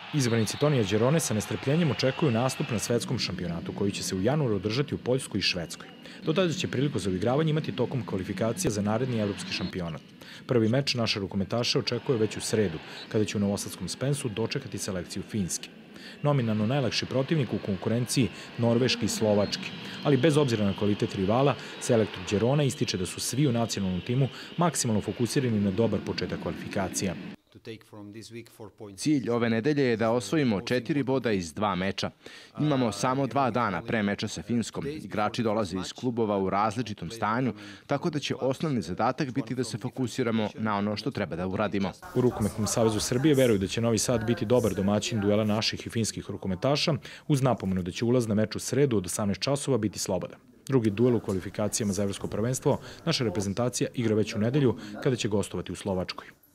Izbranici Tonija Đerone sa nestrpljenjem očekuju nastup na svetskom šampionatu koji će se u januaru održati u Poljskoj i Švedskoj. Do tada će priliku za uigravanje imati tokom kvalifikacija za naredni evropski šampionat. Prvi meč naše rukometaše očekuje već u sredu, kada će u novosadskom Spensu dočekati selekciju Finjske. Nominalno najlakši protivnik u konkurenciji Norveški i Slovački, ali bez obzira na kvalitet rivala, selektor Đerona ističe da su svi u nacionalnom timu maksimalno fokusirani na dobar početak kvalifikacija. Cilj ove nedelje je da osvojimo 4 boda iz 2 meča. Imamo samo 2 dana pre meča sa Finskom. Igrači dolaze iz klubova u različitom stanju, tako da će osnovni zadatak biti da se fokusiramo na ono što treba da uradimo. U Rukometnom savezu Srbije veruju da će Novi Sad biti dobar domaćin duela naših i finskih rukometaša, uz napomenu da će ulaz na meč u sredu od 18 časova biti slobodan. Drugi duel u kvalifikacijama za evropsko prvenstvo naša reprezentacija igra već u nedelju kada će gostovati u Slovačkoj.